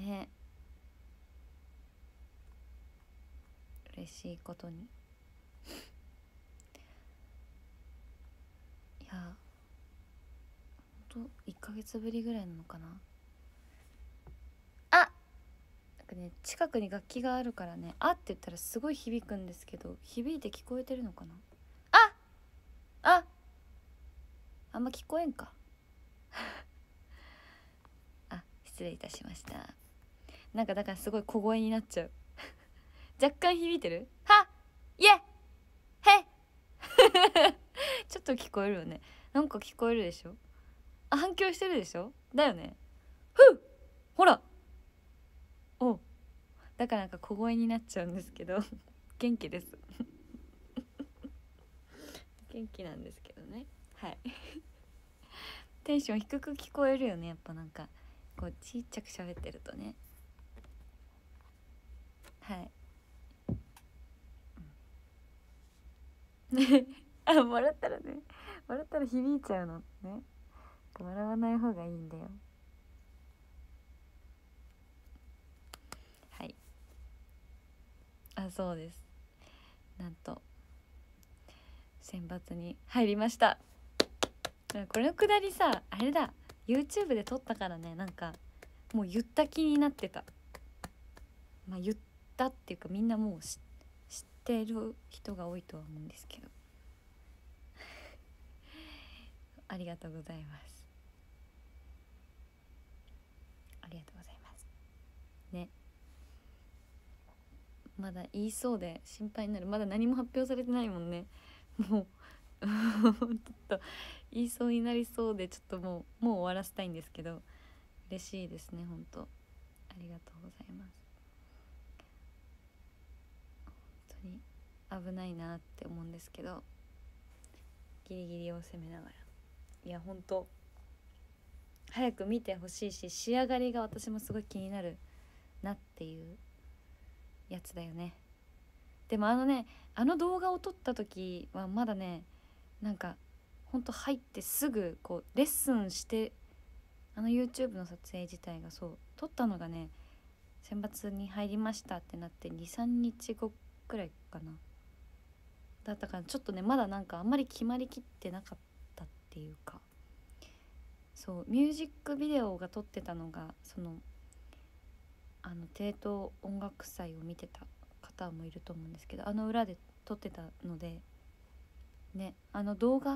ね、嬉しいことに。いやほんと1ヶ月ぶりぐらいなのかな。なんかね、近くに楽器があるからね、あって言ったらすごい響くんですけど、響いて聞こえてるのかな。あんま聞こえんか失礼いたしました。なんかだからすごい小声になっちゃう若干響いてる。イエへちょっと聞こえるよね。なんか聞こえるでしょ。反響してるでしょ。だよね。ほらだからなんか小声になっちゃうんですけど元気です元気なんですけどね。はいテンション低く聞こえるよね、やっぱなんかこうちっちゃく喋ってるとね。はい笑ったらね、笑ったら響いちゃうのね。笑わない方がいいんだよ。はい、そうです。なんと選抜に入りました。これのくだりさ、あれだ、 YouTube で撮ったからね、なんかもう言った気になってた。言ったっていうかみんなもう知ってる人が多いとは思うんですけどありがとうございます。ありがとうございますね。まだ言いそうで心配になる。まだ何も発表されてないもんね。もうちょっと言いそうになりそうで、ちょっともう終わらせたいんですけど、嬉しいですね、本当ありがとうございます。本当に危ないなって思うんですけど、ギリギリを攻めながら、いや本当早く見てほしいし、仕上がりが私もすごい気になるなっていうやつだよね。でもあの動画を撮った時はまだね、なんかほんと入ってすぐこうレッスンして、YouTube の撮影自体がそう撮ったのがね、選抜に入りましたってなって23日後くらいかな、だったからちょっとねまだなんかあんまり決まりきってなかったっていうか、そうミュージックビデオが撮ってたのがその帝東音楽祭を見てた方もいると思うんですけど、裏で撮ってたのでね、動画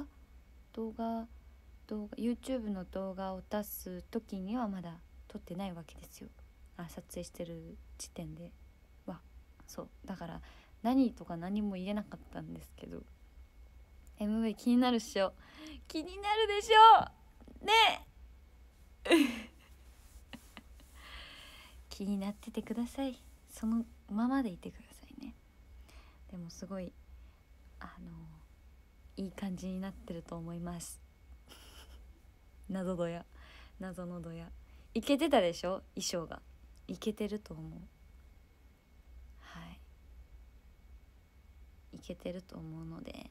YouTube の動画を出す時にはまだ撮ってないわけですよ。撮影してる時点では。そうだから何とか何も言えなかったんですけど、 MV 気になるっしょ。気になるでしょね気になっててください。そのままでいてくださいね。でもすごいいい感じになってると思います謎のドヤイケてたでしょ。衣装がイケてると思う。イケてると思うので、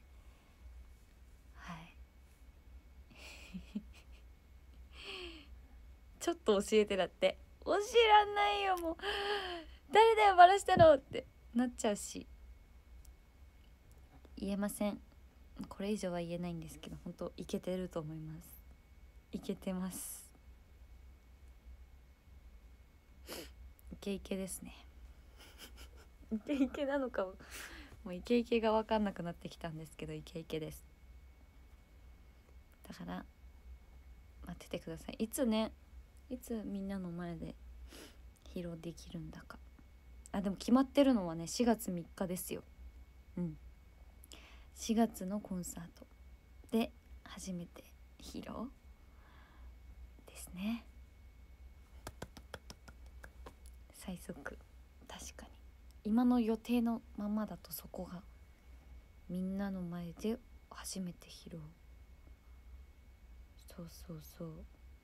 ちょっと教えて。だって教えらんないよ、もう誰だよバラしたのってなっちゃうし、言えません。これ以上は言えないんですけど、本当イケてると思います。イケてます。イケイケですねイケイケなのかもうイケイケが分かんなくなってきたんですけど、イケイケです。だから待っててください。いつみんなの前で披露できるんだか。でも決まってるのはね4月3日ですよ。4月のコンサートで初めて披露ですね。最速。確かに今の予定のままだとそこがみんなの前で初めて披露。そう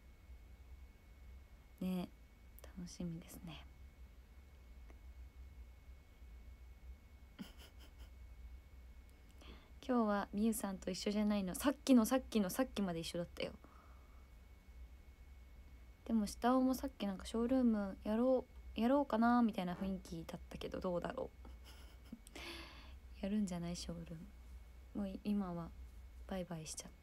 ね、楽しみですね今日はみゆさんと一緒じゃないの。さっきまで一緒だったよ。 でも下尾もさっきなんかショールームやろうかなみたいな雰囲気だったけど、どうだろうやるんじゃない？ショールームもう今はバイバイしちゃった。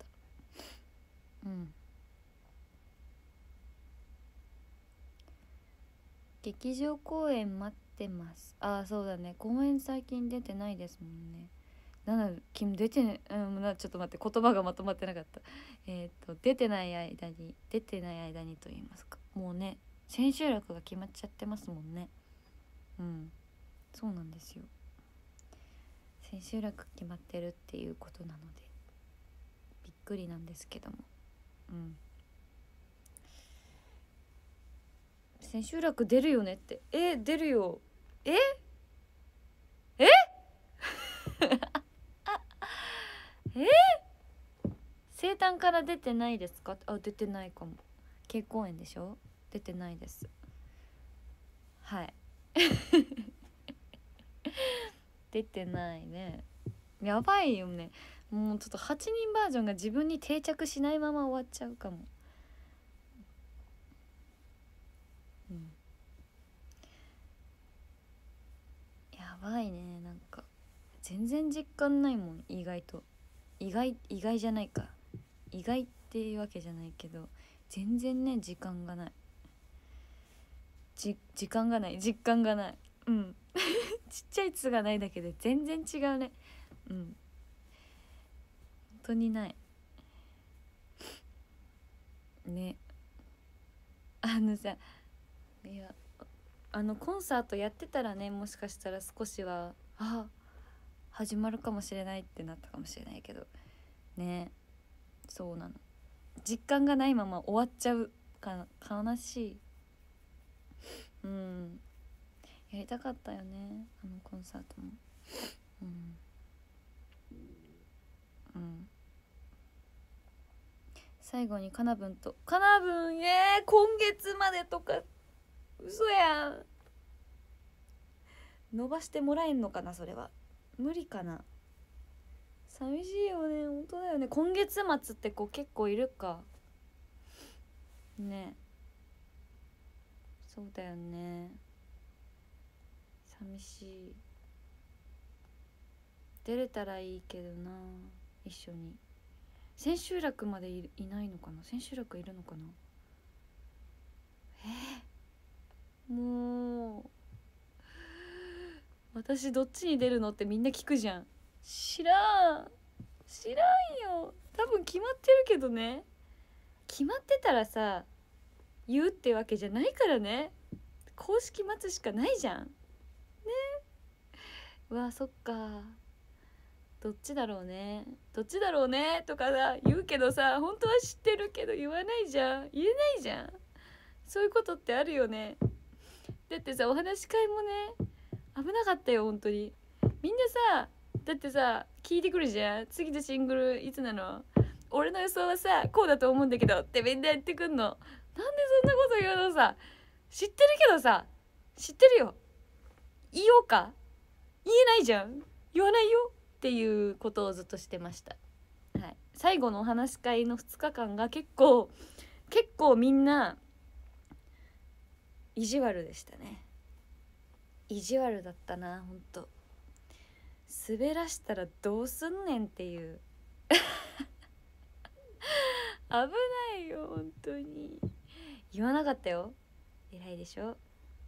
劇場公演待ってます。ああそうだね、公演最近出てないですもんね。君出てね、ちょっと待って、言葉がまとまってなかった。出てない間にと言いますか、もうね千秋楽が決まっちゃってますもんね。そうなんですよ、千秋楽決まってるっていうことなのでびっくりなんですけども、千秋楽出るよねって、出るよ、生誕から出てないですか？出てないかも。慶公園でしょ？出てないです。はい出てないね。やばいよね。もうちょっと8人バージョンが自分に定着しないまま終わっちゃうかも。やばいね。なんか全然実感ないもん。意外じゃないか、意外っていうわけじゃないけど、全然ね時間がない、実感がない、ちっちゃい「つ」がないだけで全然違うね。本当にないね。さ、いやコンサートやってたらね、もしかしたら少しは始まるかもしれないってなったかもしれないけどね。そうなの、実感がないまま終わっちゃうか、悲しい。やりたかったよね、コンサートも。最後にカナブン今月までとか嘘やん。伸ばしてもらえんのかな、それは無理かな。寂しいよね、本当だよね。今月末って子結構いるかね。そうだよね、寂しい。出れたらいいけどな、一緒に。千秋楽まで いないのかな、千秋楽いるのかな。もう私どっちに出るのってみんな聞くじゃん。知らんよ、多分決まってるけどね。決まってたらさ言うってわけじゃないからね。公式待つしかないじゃんね。うわそっか、どっちだろうねとかさ言うけどさ、本当は知ってるけど言わないじゃん、言えないじゃん。そういうことってあるよね。だってさ、お話し会もね危なかったよ本当に。みんなさ、だってさ聞いてくるじゃん、次のシングルいつなの、俺の予想はさこうだと思うんだけどってみんな言ってくんの。なんでそんなこと言うのさ。知ってるけどさ、知ってるよ、言おうか、言えないじゃん、言わないよっていうことをずっとしてました。はい、最後のお話し会の2日間が結構みんな意地悪でしたね。意地悪だったな、ほんと。滑らしたらどうすんねんっていう危ないよ本当に。言わなかったよ、偉いでしょ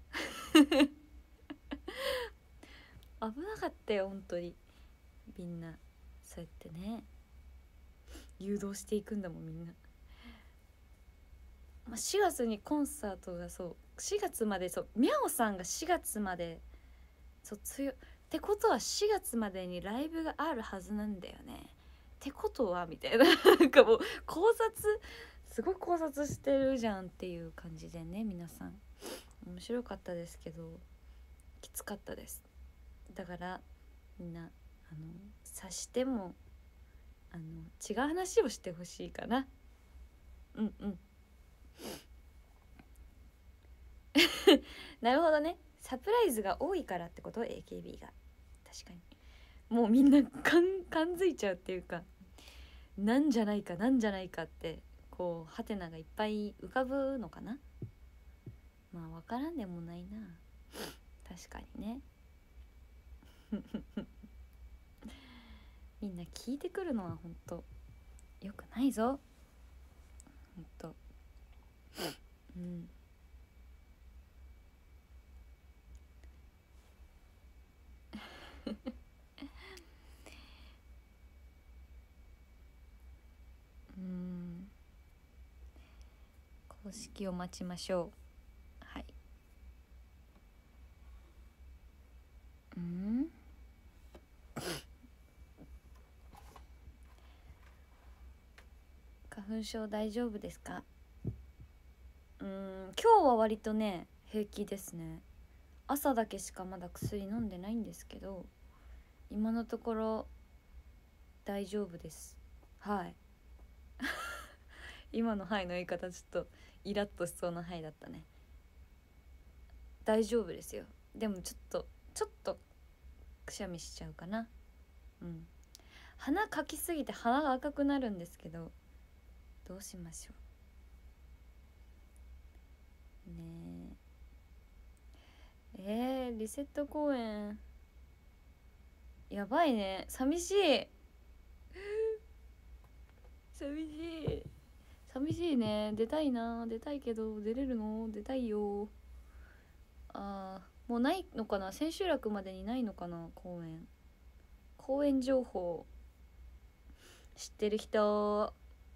危なかったよ本当に。みんなそうやってね誘導していくんだもんみんな。4月にコンサートが、そう4月まで、そうミャオさんが4月まで、そうってことは4月までにライブがあるはずなんだよね。ってことはみたいななんかもうすごい考察してるじゃんっていう感じでね。皆さん面白かったですけどきつかったです。だからみんな察しても違う話をしてほしいかな。なるほどね、サプライズが多いからってこと、 AKB が。確かにもうみんな感づいちゃうっていうか、なんじゃないかってこうハテナがいっぱい浮かぶのかな。まあ分からんでもないな、確かにね。みんな聞いてくるのはほんとよくないぞ、ほんと。うん公式を待ちましょう。はい。花粉症大丈夫ですか？今日は割とね平気ですね。朝だけしかまだ薬飲んでないんですけど、今のところ大丈夫です。はい。今の「はい」の言い方ちょっとイラッとしそうな「はい」だったね。大丈夫ですよ。でもちょっとくしゃみしちゃうかな。鼻かきすぎて鼻が赤くなるんですけど、どうしましょうねえ。リセット公演やばいね。寂しい寂しいね。出たいな、出たいけど出れるの？出たいよ。もうないのかな、千秋楽までにないのかな、公演情報知ってる人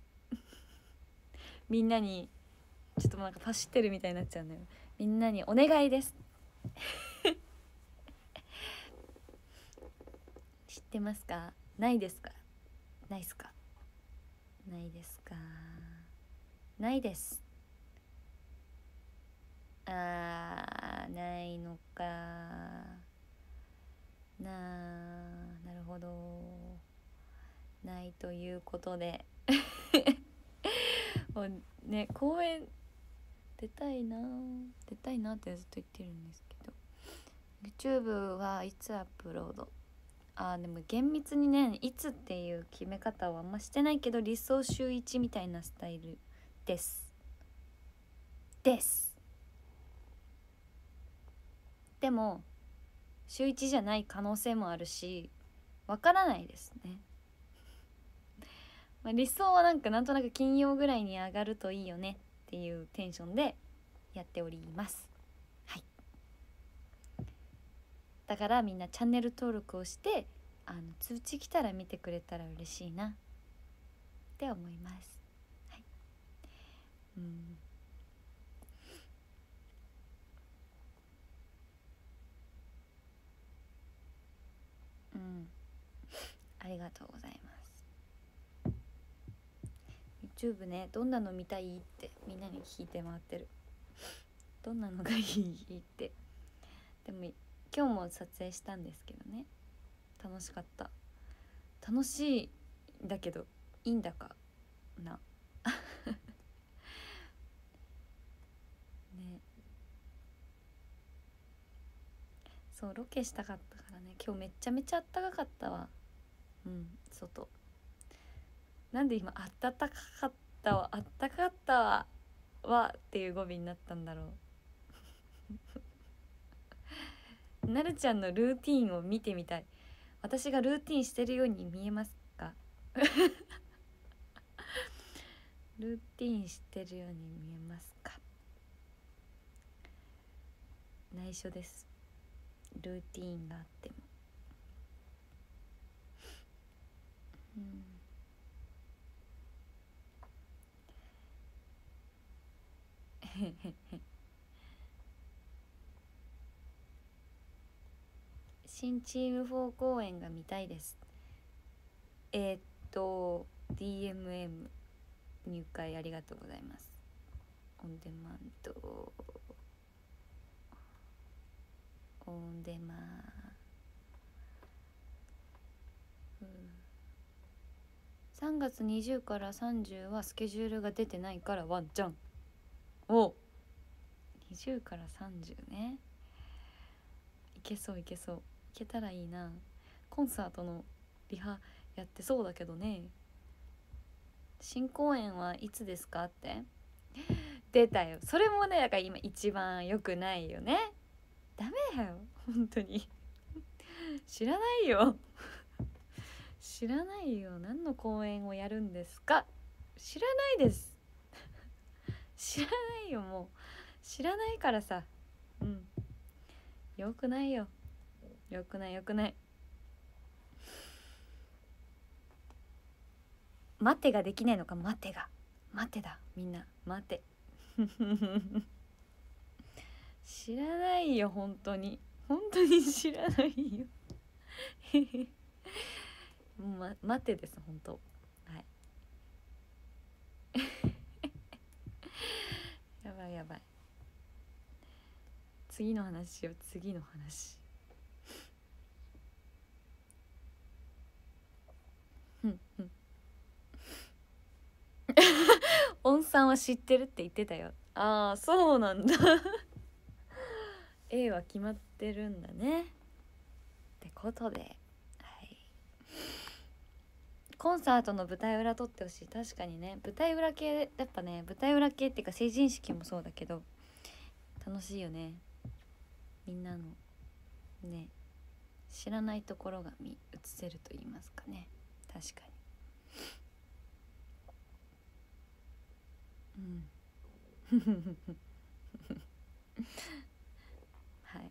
みんなにちょっとなんかパシってるみたいになっちゃうんだよ。みんなにお願いです知ってますか？ないですか？ないっすか？ないですか？ないです。ないのかなるほど、ないということでもうね、公演出たいなってずっと言ってるんですけど、 YouTube はいつアップロード、でも厳密にねいつっていう決め方はあんましてないけど、理想週1みたいなスタイルですでも週1じゃない可能性もあるし、わからないですね。理想はなんとなく金曜ぐらいに上がるといいよねっていうテンションでやっております。はい。だからみんなチャンネル登録をして通知来たら見てくれたら嬉しいなって思います。はい。ありがとうございます。 YouTube ね、どんなの見たいってみんなに聞いて回ってる。どんなのがいいって。でも今日も撮影したんですけどね、楽しかった。楽しいんだけどいいんだかなね。そう、ロケしたかったからね。今日めちゃめちゃあったかかったわ。外なんで今あったかかったわわっていう語尾になったんだろう。なるちゃんのルーティンを見てみたい。私がルーティンしてるように見えますか？ルーティンしてるように見えますか？内緒です、ルーティンがあっても。新チーム4公演が見たいです。DMM 入会ありがとうございます。オンデマンド3月20から30はスケジュールが出てないからワンチャン。20から30ね、いけたらいいな。コンサートのリハやってそうだけどね。 新公演はいつですかって出たよ。それもねだから今一番良くないよね。ダメだよ本当に知らないよ知らないよ。何の公演をやるんですか。知らないです知らないよ。もう知らないからさ。よくないよ。よくないよくない。待てができないのか。待てが待てだ。みんな待て知らないよ本当に本当に知らないよ待てです本当。はいやばいやばい。次の話しよう。次の話音さんは知ってるって言ってたよ。ああそうなんだA は決まってるんだねってことで、はい、コンサートの舞台裏撮ってほしい。確かにね舞台裏系やっぱね舞台裏系っていうか成人式もそうだけど楽しいよね。みんなのね知らないところが映せると言いますかね。確かにはい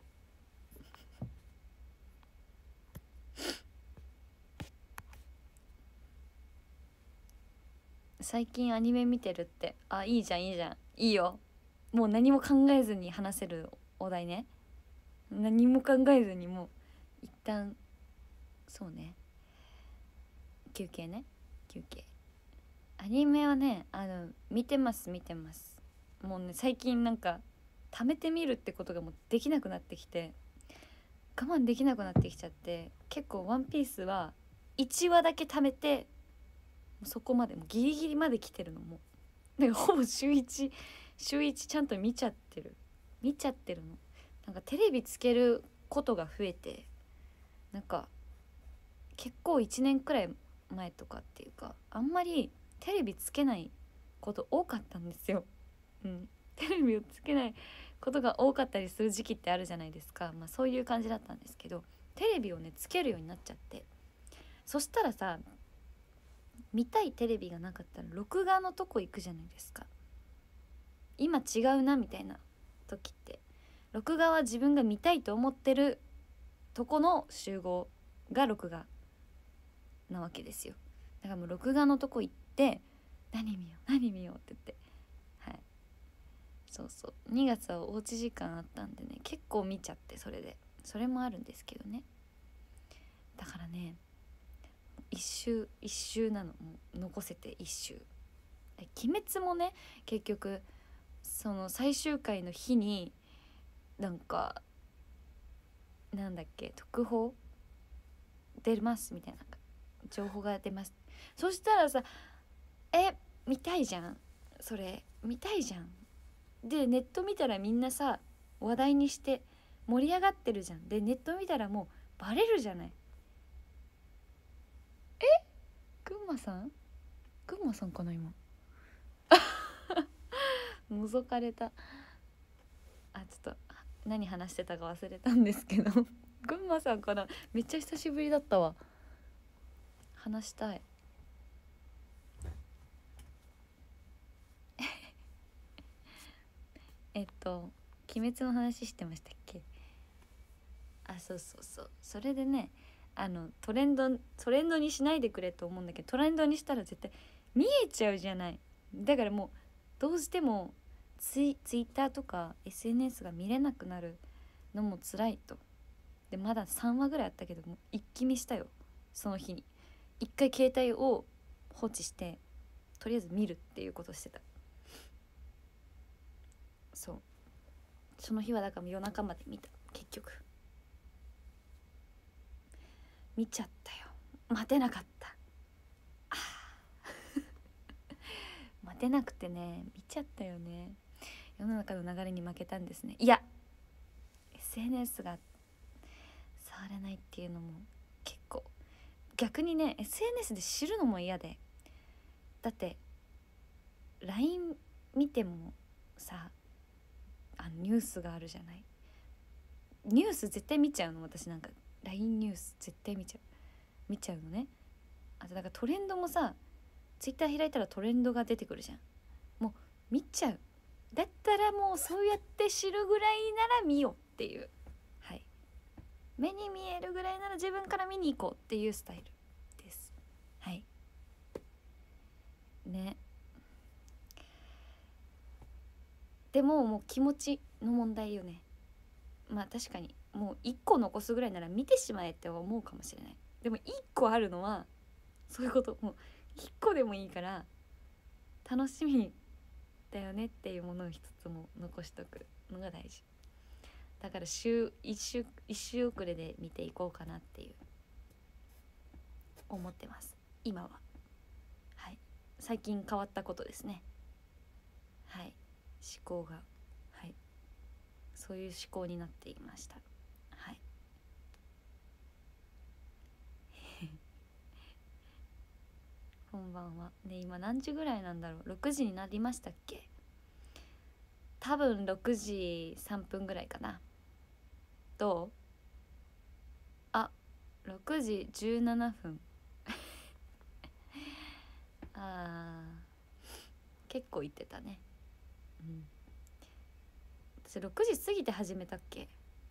最近アニメ見てるって。あいいじゃんいいじゃんいいよ。もう何も考えずに話せるお題ね。何も考えずにもう一旦そうね休憩ね休憩。アニメはね見てます見てます。もうね最近なんか貯めてみるってことがもうできなくなってきて我慢できなくなってきちゃって、結構ワンピースは1話だけ貯めてそこまでもうギリギリまで来てるの。もうだからほぼ週1ちゃんと見ちゃってるの。なんかテレビつけることが増えてなんか結構1年くらい前とかっていうかあんまりテレビつけないこと多かったんですよ。テレビをつけないことが多かったりする時期ってあるじゃないですか。そういう感じだったんですけどテレビをねつけるようになっちゃって、そしたらさ見たいテレビがなかったら録画のとこ行くじゃないですか。今違うなみたいな時って録画は自分が見たいと思ってるとこの集合が録画なわけですよ。だからもう録画のとこ行って何見よう何見ようって言って、はい、そう2月はおうち時間あったんでね結構見ちゃって、それもあるんですけどね。だからね一周なの。もう残せて一周。鬼滅もね結局その最終回の日になんかなんだっけ特報出ますみたいな情報が出ます。そしたらさ見たいじゃん。それ見たいじゃん。でネット見たらみんなさ話題にして盛り上がってるじゃん。でネット見たらもうバレるじゃない。群馬さんかな今覗かれた。ちょっと何話してたか忘れたんですけど群馬さんかな。めっちゃ久しぶりだったわ。話したい鬼滅の話してましたっけ。そうそれでねトレンドにしないでくれと思うんだけど、トレンドにしたら絶対見えちゃうじゃない。だからもうどうしてもツイッターとか SNS が見れなくなるのも辛いと。でまだ3話ぐらいあったけども一気見したよ。その日に一回携帯を放置してとりあえず見るっていうことしてた。その日はだから夜中まで見た。結局見ちゃったよ。待てなかった待てなくてね見ちゃったよね。世の中の流れに負けたんですね。いや SNS が触れないっていうのも結構逆にね SNS で知るのも嫌で、 だって LINE 見てもさニュースがあるじゃない。ニュース絶対見ちゃうの私。なんか LINE ニュース絶対見ちゃうのね。あとなんかトレンドもさ Twitter 開いたらトレンドが出てくるじゃん。もう見ちゃう。だったらもうそうやって知るぐらいなら見よっていう、はい、目に見えるぐらいなら自分から見に行こうっていうスタイルです。はいね。でももう気持ちの問題よね。まあ確かにもう1個残すぐらいなら見てしまえって思うかもしれない。でも1個あるのはそういうこと。もう1個でもいいから楽しみだよねっていうものを一つも残しとくのが大事だから1週遅れで見ていこうかなっていう思ってます今は。はい、最近変わったことですね。はい、思考が、はい、そういう思考になっていました。はい。こんばんは。ね、今何時ぐらいなんだろう。6時になりましたっけ。多分6時3分ぐらいかな。どう？あ、6時17分。あー、結構行ってたね。うん。私6時過ぎて始めたっけ。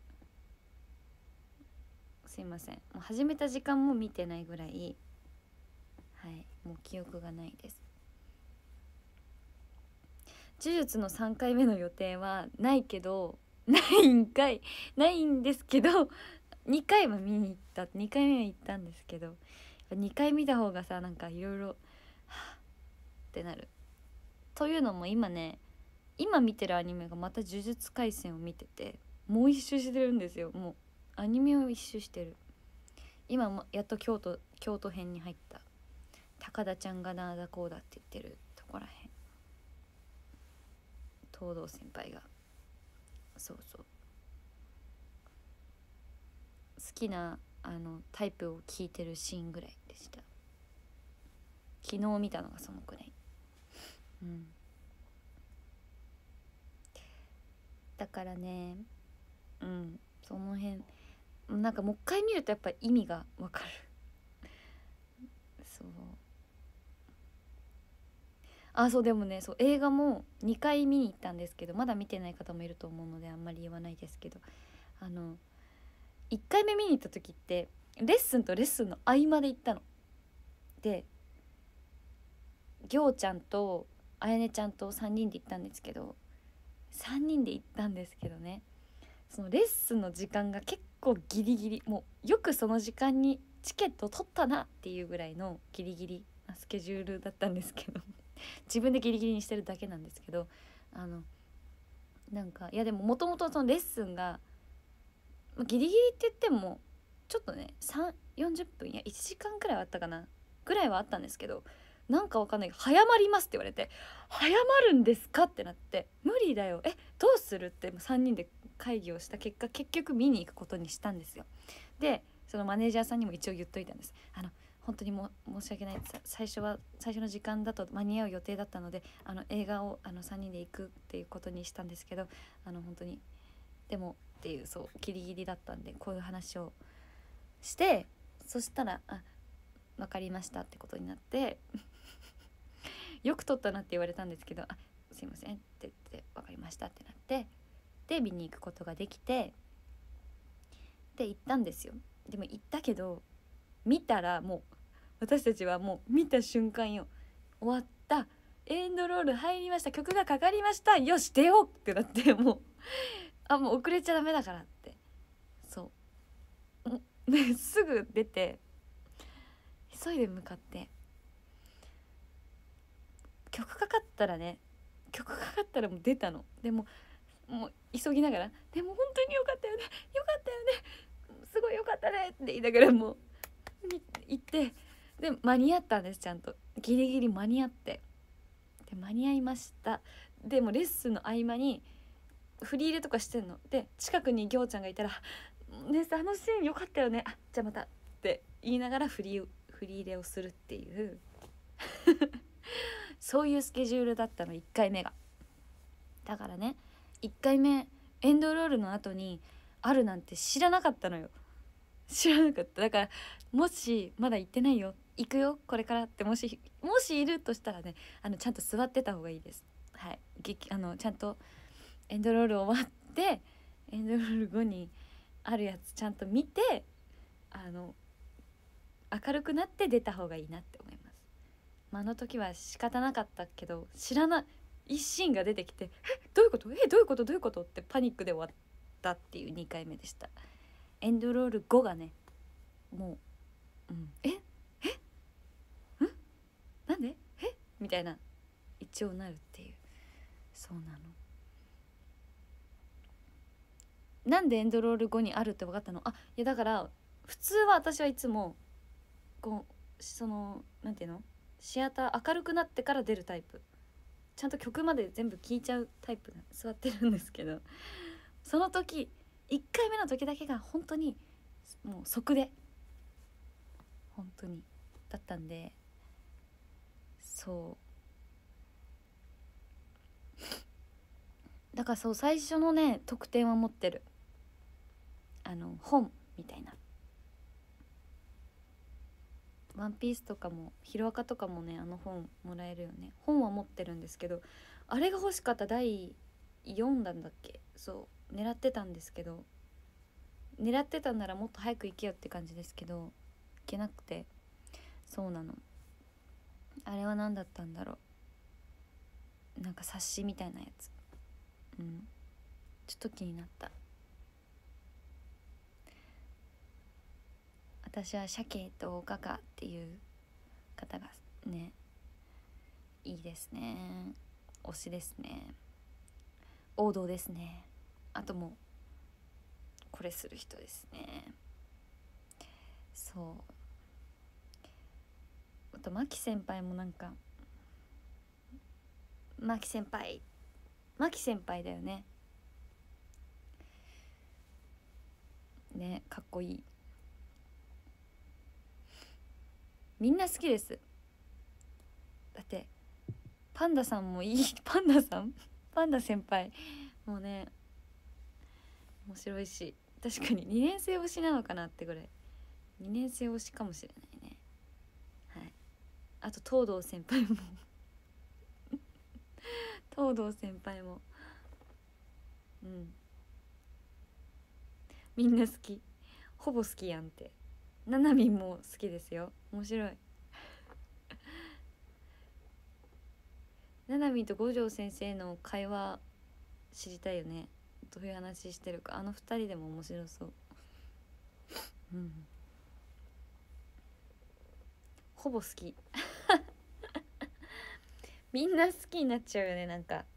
すいません。もう始めた時間も見てないぐらい、はい、もう記憶がないです。呪術の3回目の予定はないけど、ないんですけど、2回は見に行った。2回目は行ったんですけど、2回見た方がさ、なんかいろいろはぁってなる。というのも今見てるアニメがまた呪術廻戦を見てて、もう一周してるんですよ。もうアニメを一周してる。今もやっと京都編に入った。高田ちゃんがなんだこうだって言ってるとこらへん。東堂先輩がそう好きなタイプを聞いてるシーンぐらいでした。昨日見たのがそのくらい。うん。だからね、うん、その辺なんかもう一回見るとやっぱ意味がわかる。そう。そうでもね、そう映画も2回見に行ったんですけど、まだ見てない方もいると思うのであんまり言わないですけど、1回目見に行った時ってレッスンとレッスンの合間で行ったの。でぎょうちゃんとあやねちゃんと3人で行ったんですけど、ね、そのレッスンの時間が結構ギリギリ、もうよくその時間にチケット取ったなっていうぐらいのギリギリなスケジュールだったんですけど自分でギリギリにしてるだけなんですけど、なんかいやでももともとそのレッスンがギリギリって言ってもちょっとね40分いや1時間くらいはあったかなぐらいはあったんですけど、なんかわかんないけど早まりますって言われて、早まるんですかってなって、無理だよどうするって3人で会議をした結果結局見に行くことにしたんですよ。でそのマネージャーさんにも一応言っといたんです。本当に申し訳ない、最初の時間だと間に合う予定だったので映画を3人で行くっていうことにしたんですけど、本当にでもっていう、そうギリギリだったんでこういう話をして、そしたら分かりましたってことになってよく撮ったなって言われたんですけど、すいませんって言って分かりましたってなって、で見に行くことができて、で行ったんですよ。でも行ったけど見たらもう私たちはもう見た瞬間よ、終わった、エンドロール入りました、曲がかかりました、よし出ようってなって、もうもう遅れちゃダメだからって、そうですぐ出て急いで向かって、曲かかったらもう出たの。でももう急ぎながら、でも本当によかったよねすごいよかったねって言いながらもう行って、で間に合ったんです。ちゃんとギリギリ間に合って、で間に合いました。でもレッスンの合間に振り入れとかしてんので、近くにぎょうちゃんがいたら「ねあのシーンよかったよね、じゃあまた」って言いながら振り入れをするっていうそういうスケジュールだったの1回目が。だからね1回目エンドロールの後にあるなんて知らなかったのよ。知らなかった。だからもしまだ行ってないよ行くよこれからってもしいるとしたらねちゃんと座ってた方がいいです。はい、ちゃんとエンドロール終わってエンドロール後にあるやつちゃんと見て明るくなって出た方がいいなって思います。あの時は仕方なかったけど知らない一心が出てきてどういうことどういうことどういうことってパニックで終わったっていう2回目でした。エンドロール後がねもう、なんでみたいな一応なるっていう。そうなの。なんでエンドロール後にあるって分かったの？いやだから普通は私はいつもこうなんていうのシアター明るくなってから出るタイプ、ちゃんと曲まで全部聴いちゃうタイプ座ってるんですけど、その時1回目の時だけが本当にもう即で本当にだったんで、そうだからそう最初のね特典は持ってる。本みたいなワンピースとかもヒロアカとかもね本もらえるよね。本は持ってるんですけど、あれが欲しかった第4弾だっけ。そう狙ってたんですけど、狙ってたんならもっと早く行けよって感じですけど行けなくて。そうなの。あれは何だったんだろう、なんか冊子みたいなやつ。ちょっと気になった。私は鮭とガガっていう方がねいいですね。推しですね。王道ですね。あともうこれする人ですね。そうあとマキ先輩もなんかマキ先輩だよね。ねかっこいい。みんな好きです。だってパンダさんもいいパンダ先輩もうね面白いし、確かに2年生推しなのかなってぐらい2年生推しかもしれないね。はい。あと東堂先輩も東堂先輩もみんな好き、ほぼ好きやんって。ななみんも好きですよ。面白いななみんと五条先生の会話知りたいよね。どういう話してるか。2人でも面白そう。ほぼ好きみんな好きになっちゃうよねなんか。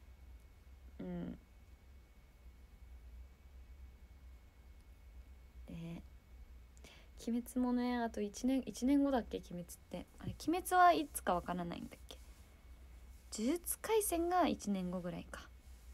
で鬼滅もねあと1年後だっけ。鬼滅ってあれ鬼滅はいつかわからないんだっけ。呪術廻戦が1年後ぐらいか。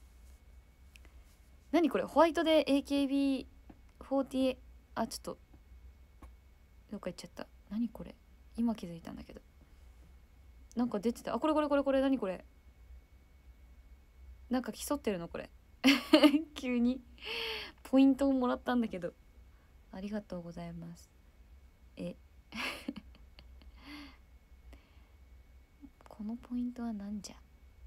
何これホワイトで AKB48 ちょっとどっか行っちゃった。何これ今気づいたんだけどなんか出てた。これ何これ。なんか競ってるのこれ急にポイントをもらったんだけどありがとうございます。このポイントはなんじゃ。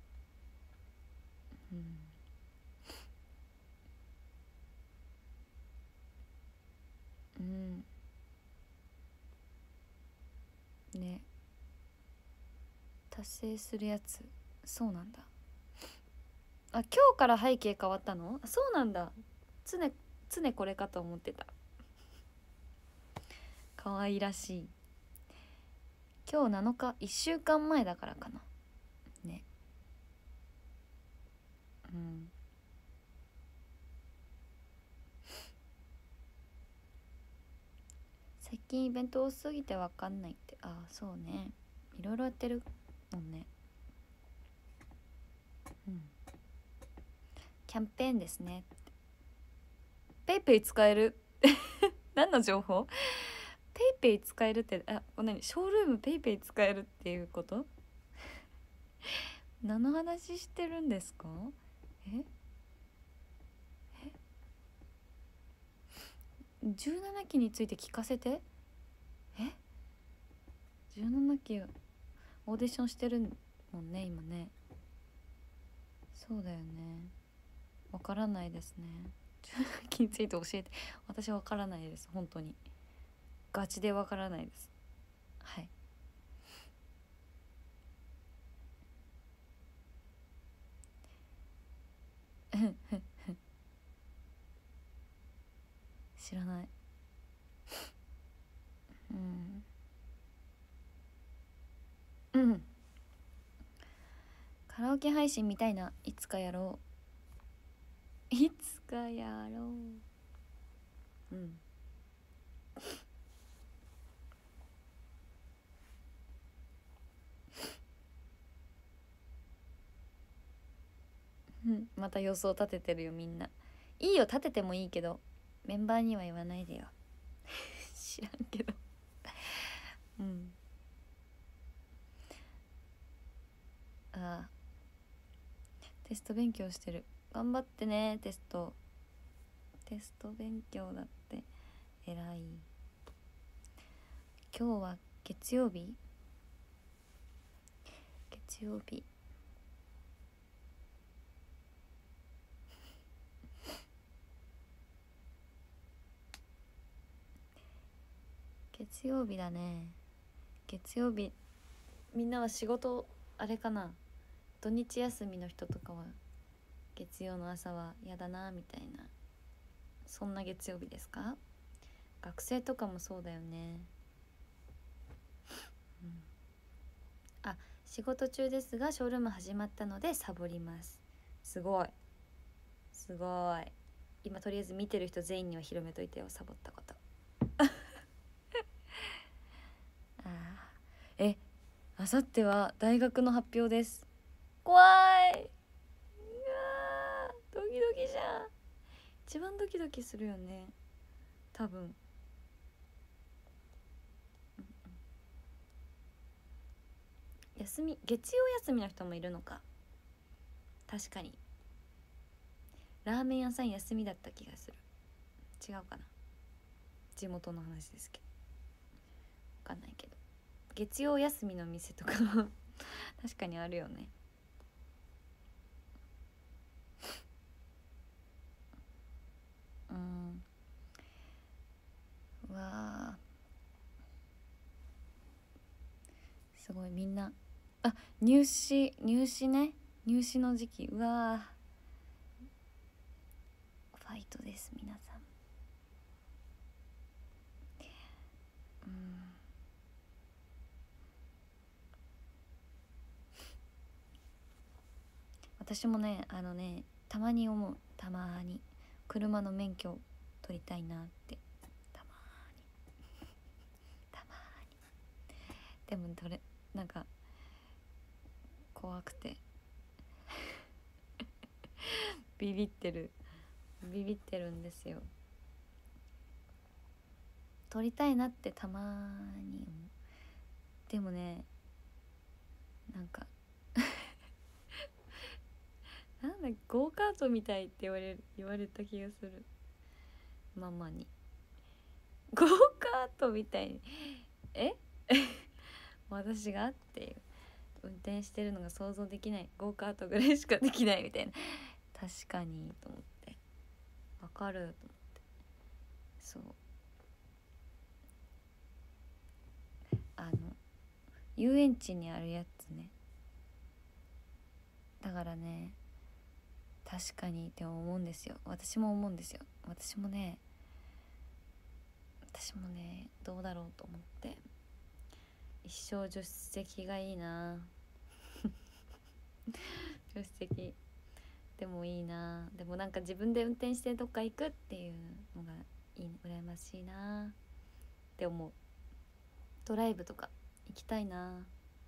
ね達成するやつ。そうなんだ。今日から背景変わったの。そうなんだ。常これかと思ってた。可愛らしい。今日7日1週間前だからかなね。最近イベント多すぎて分かんないって。そうねいろいろやってるもんね。キャンペーンですね。ペイペイ使える何の情報。ペイペイ使えるって何ショールームペイペイ使えるっていうこと何の話してるんですか？え17期について聞かせて。17期オーディションしてるもんね今ね。そうだよね。わからないですね。17期について教えて。私わからないです、本当にガチでわからないです。はい。知らない。うんカラオケ配信みたいな。いつかやろう。いつかやろう。また予想立ててるよみんな。いいよ、立ててもいいけどメンバーには言わないでよ。知らんけど。ああ、テスト勉強してる。頑張ってね。テスト勉強だって偉い。今日は月曜日。月曜日月曜日だね。月曜日みんなは仕事あれかな。土日休みの人とかは月曜の朝は嫌だなみたいな、そんな月曜日ですか？学生とかもそうだよね。あ、仕事中ですがショールーム始まったのでサボります。すごいすごい。今とりあえず見てる人全員には広めといてよ、サボったこと。ああさっては大学の発表です。怖い。うわドキドキじゃん。一番ドキドキするよね多分。休み、月曜休みの人もいるのか。確かにラーメン屋さん休みだった気がする。違うかな、地元の話ですけど。分かんないけど月曜休みの店とか確かにあるよね。うわすごいみんな。あ、入試ね。入試の時期。うわファイトです皆さん。私もねたまに思う。たまに車の免許取りたいなって。たまにたまに。でもなんか怖くてビビってるんですよ。撮りたいなってたまに思う。でもねなんかなんだゴーカートみたいって言われた気がするママに。ゴーカートみたいに私がっていう。運転してるのが想像できない。ゴーカートぐらいしかできないみたいな。確かにと思って、わかると思って。そう遊園地にあるやつね。だからね確かにって思うんですよ。私も思うんですよ。私もねどうだろうと思って。一生助手席がいいな。助手席でもいいな。でもなんか自分で運転してどっか行くっていうのがいい、羨ましいなって思う。ドライブとか行きたいな。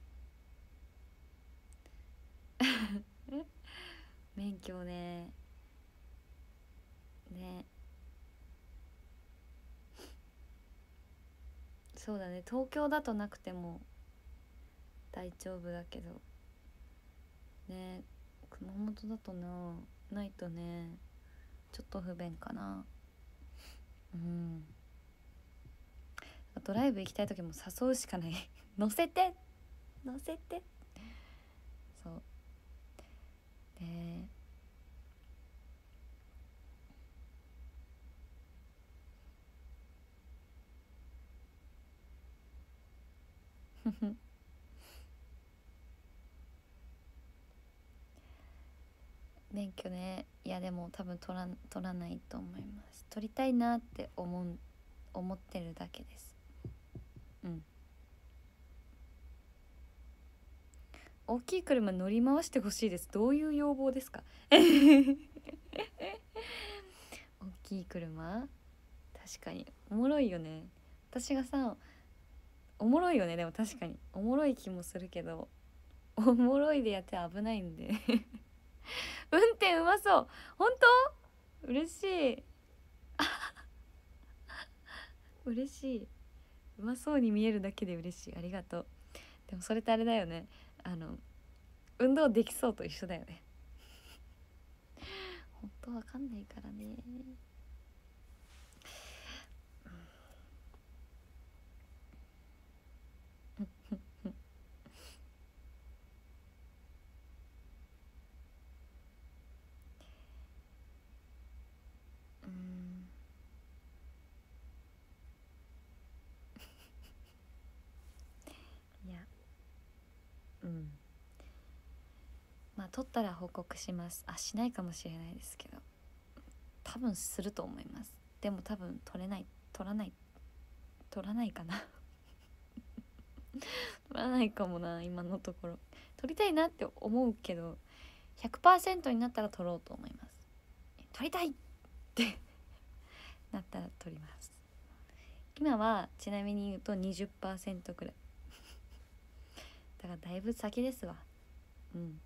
免許ね。そうだね、東京だとなくても大丈夫だけどね、熊本だとないとねちょっと不便かな。うん、ドライブ行きたい時も誘うしかない乗せて乗せて。そうで免許ね、いやでも多分取らないと思います。取りたいなって思ってるだけです。うん、大きい車乗り回してほしいです。どういう要望ですか大きい車確かにおもろいよね。私がさ、おもろいよね。でも確かにおもろい気もするけど、おもろいでやって危ないんで運転うまそう。本当嬉しい。嬉しい。うまそうに見えるだけで嬉しい。ありがとう。でもそれってあれだよね、運動できそうと一緒だよね。本当わかんないからね。うんいや、まあ取ったら報告します。しないかもしれないですけど、多分すると思います。でも多分取らないかな取らないかもな、今のところ。取りたいなって思うけど 100% になったら取ろうと思います。取りたいってなったら取ります。今はちなみに言うと 20% くらいだからだいぶ先ですわ。うん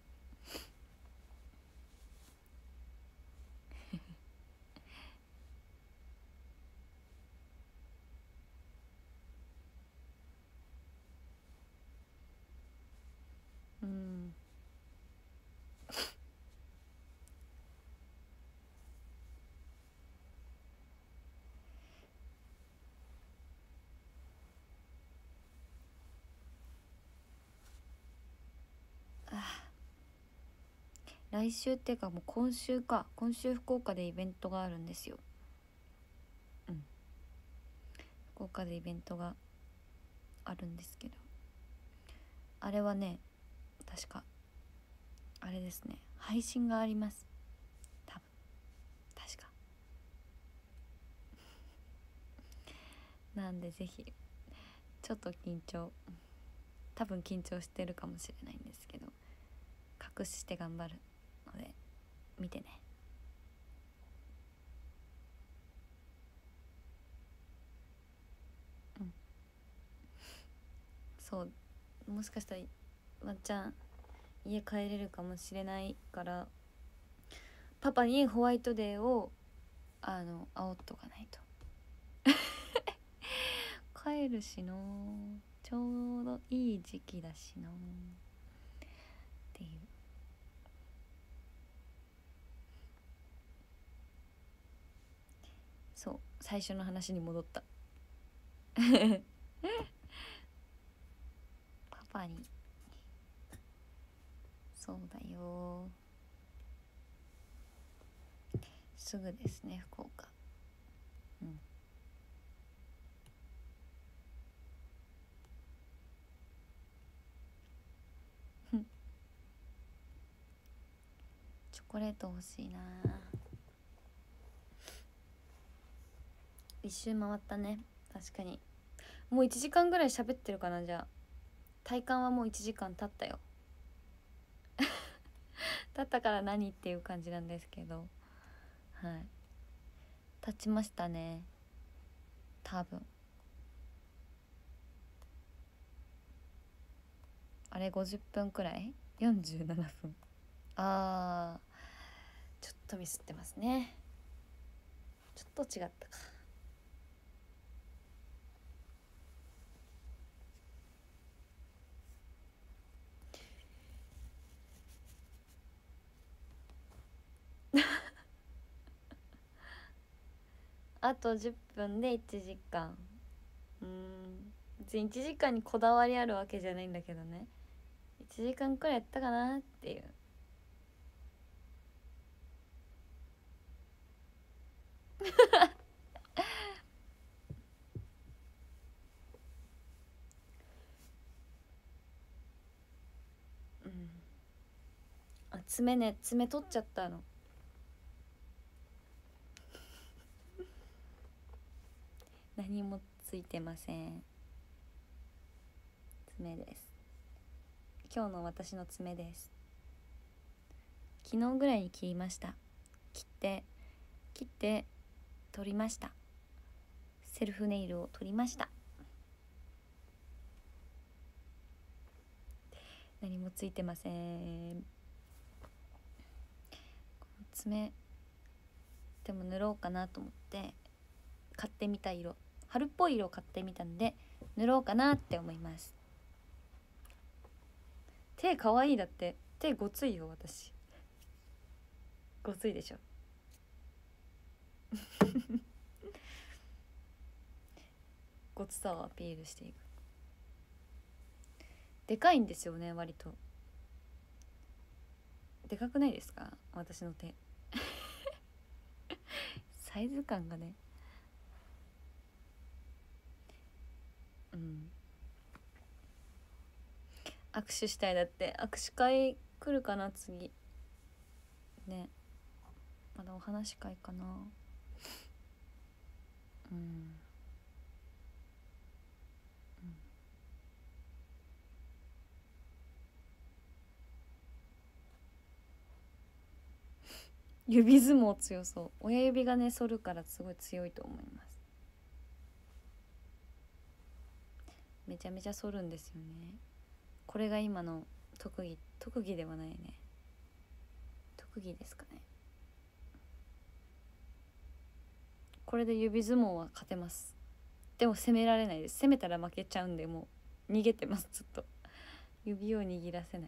うん来週っていうかもう今週福岡でイベントがあるんですよ。福岡でイベントがあるんですけど、あれはね、確かあれですね、配信があります。多分確かなんでぜひ。ちょっと多分緊張してるかもしれないんですけど、隠して頑張るので見てね。そう、もしかしたらわっちゃん家帰れるかもしれないから、パパにホワイトデーを煽っとかないと帰るしの、ちょうどいい時期だしのっていう。そう、最初の話に戻ったパパに。そうだよ、すぐですね福岡。うんチョコレート欲しいな。一周回ったね。確かにもう1時間ぐらい喋ってるかな。じゃあ体感はもう1時間経ったよ経ったから何っていう感じなんですけど、はい経ちましたね多分。あれ50分くらい、47分。ちょっとミスってますね。ちょっと違ったか。 あと10分で1時間。別に1時間にこだわりあるわけじゃないんだけどね、1時間くらいやったかなっていう。あ、爪ね、爪取っちゃったの。何もついてません。爪です。今日の私の爪です。昨日ぐらいに切りました。切って取りました。セルフネイルを取りました。何もついてません。この爪でも塗ろうかなと思って買ってみた色、春っぽい色を買ってみたんで塗ろうかなって思います。手かわいい。だって手ごついよ私。ごついでしょ。ごつさをアピールしていく。でかいんですよね、割と。でかくないですか私の手。サイズ感がね。握手したい。だって握手会来るかな次ね。まだお話し会かな。指相撲強そう。親指がね反るからすごい強いと思います。めちゃめちゃ反るんですよね。これが今の特技ではないね。特技ですかね。これで指相撲は勝てます。でも攻められないです。攻めたら負けちゃうんで、もう逃げてます。ずっと指を握らせない。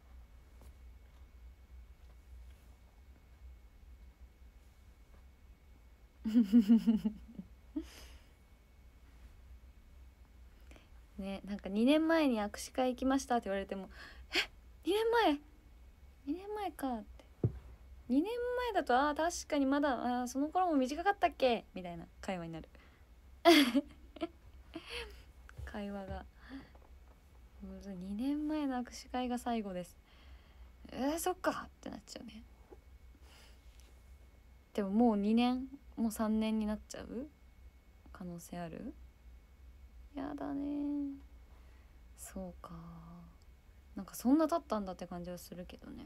ね、なんか2年前に握手会行きましたって言われても2年前かって。2年前だと確かにまだその頃も短かったっけみたいな会話になる。会話が2年前の握手会が最後です。そっかってなっちゃうね。でももう2年もう3年になっちゃう可能性ある。やだね。そうか、なんかそんな経ったんだって感じはするけどね。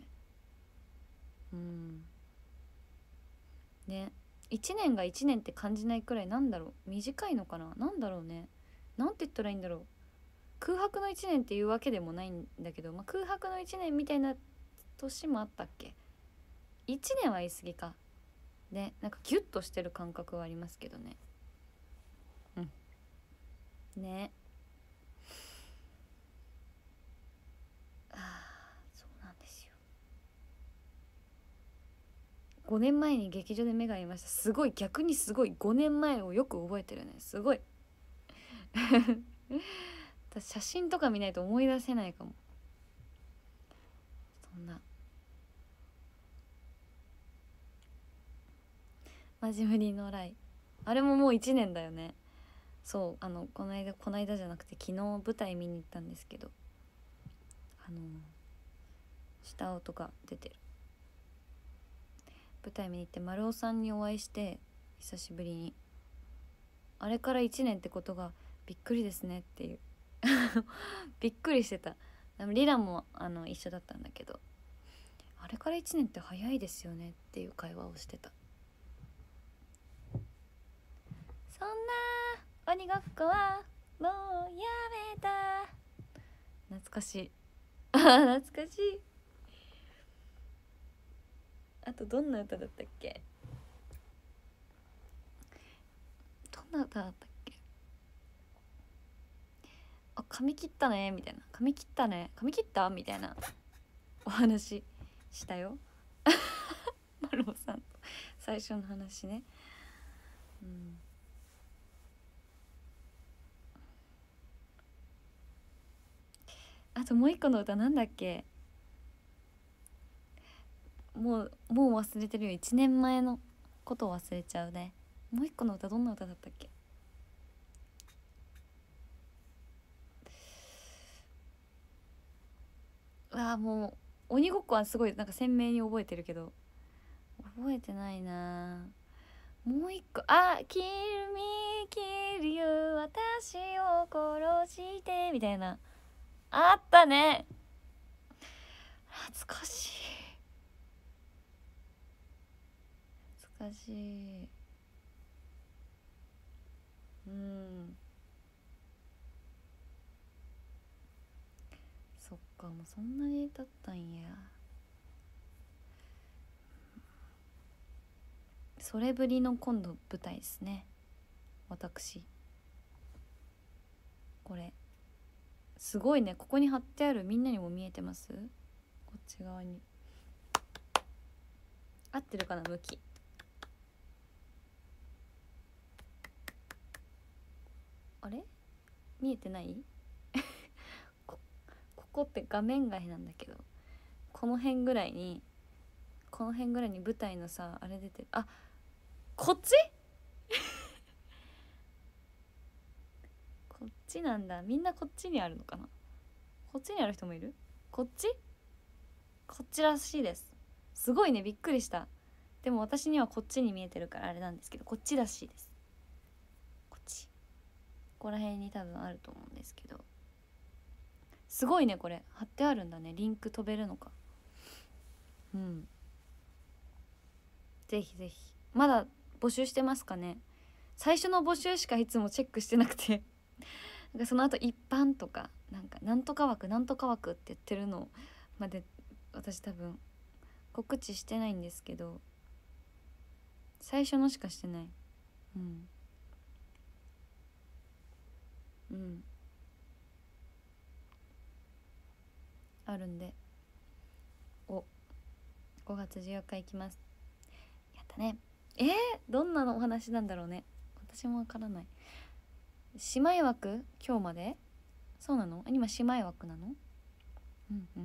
ね、1年が1年って感じないくらい、なんだろう、短いのかな、なんだろうね、なんて言ったらいいんだろう。空白の1年っていうわけでもないんだけど、空白の1年みたいな年もあったっけ。1年は言い過ぎかね。なんかギュッとしてる感覚はありますけどね。ね。そうなんですよ。5年前に劇場で目が合いました。すごい、逆にすごい。5年前をよく覚えてるね。すごい。写真とか見ないと思い出せないかも。そんなマジ無理のライ、あれももう1年だよね。そう、この間じゃなくて昨日舞台見に行ったんですけど、下尾とか出てる舞台見に行って、丸尾さんにお会いして久しぶりに、あれから1年ってことがびっくりですねっていう。びっくりしてた。でもリラも一緒だったんだけど、あれから1年って早いですよねっていう会話をしてた。そんな鬼ごっこはもうやめた。懐かしい。懐かしい。あとどんな歌だったっけ。どんな歌だったっけ。髪切ったねみたいな、髪切ったね、髪切ったみたいなお話したよ。マロさんと最初の話ね。 うん、あともう一個の歌なんだっけ。もう忘れてるよ。1年前のことを忘れちゃうね。もう一個の歌どんな歌だったっけ。もう鬼ごっこはすごいなんか鮮明に覚えてるけど覚えてないな。もう一個、kill me kill you 私を殺してみたいな、あったね。懐かしい、懐かしい。うん、そっか、もうそんなに経ったんや。それぶりの今度舞台ですね、私。これすごいね、ここに貼ってある、みんなにも見えてます？こっち側に合ってるかな、向き。あれ見えてないここって画面外なんだけど、この辺ぐらいに舞台のさ、あれ出てる。こっちこっちなんだ。みんなこっちにあるのかな。こっちにある人もいる。こっちらしいです。すごいね、びっくりした。でも私にはこっちに見えてるからあれなんですけど、こっちらしいです。こっち、ここら辺に多分あると思うんですけど、すごいね、これ貼ってあるんだね。リンク飛べるのか。うん、ぜひぜひ。まだ募集してますかね。最初の募集しかいつもチェックしてなくてなんかその後一般とかなんとか枠なんとか枠って言ってるのまで私多分告知してないんですけど、最初のしかしてない。うんうん、あるんで、5月14日行きます。やったね。どんなのお話なんだろうね。私もわからない。姉妹枠今日まで。そうなの？今姉妹枠なの？うんうん、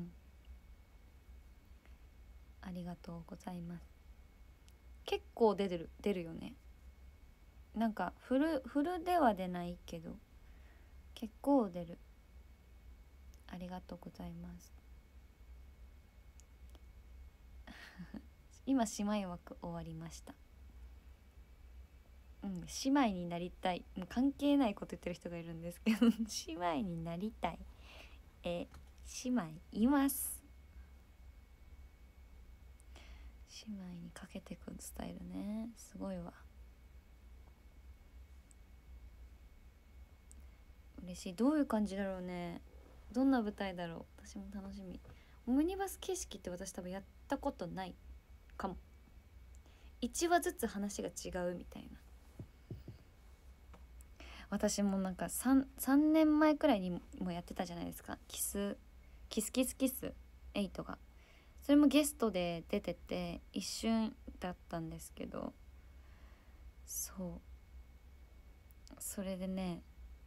ありがとうございます。結構出るよね。なんかフルでは出ないけど結構出る。ありがとうございます。今姉妹枠終わりました。うん、姉妹になりたい。もう関係ないこと言ってる人がいるんですけど姉妹になりたい。姉妹います。姉妹にかけてくスタイルね、すごいわ。嬉しい。どういう感じだろうね。どんな舞台だろう。私も楽しみ。オムニバス形式って私多分やったことないかも。1話ずつ話が違うみたいな。私もなんか 3年前くらいにもやってたじゃないですか、キス8が。それもゲストで出てて一瞬だったんですけど、それでね、